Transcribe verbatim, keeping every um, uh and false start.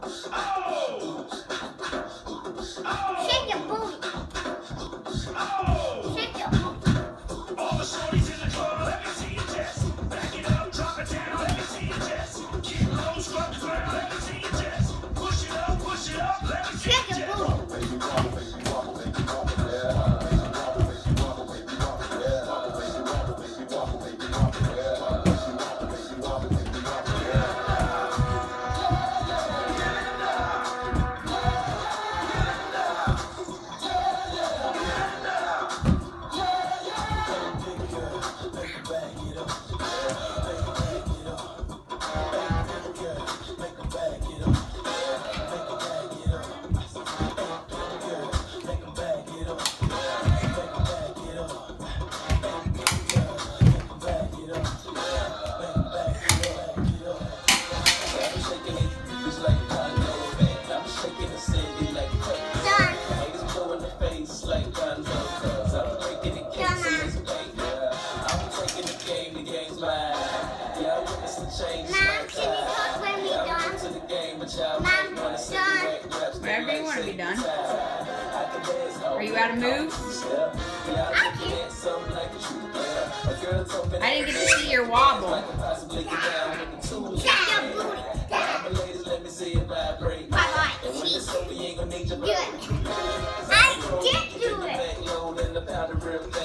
Shake your booty. Shake your booty. All the shorties in the club, let me see your chest. Back it up, drop it down, let me see your chest. Keep low, scrub the ground, let me see your chest. Push it up, push it up, let me see your chest. Wherever you want to be done. Are you out of move? I didn't get to see your wobble. Shake your booty. Bye-bye. Good. I did do it.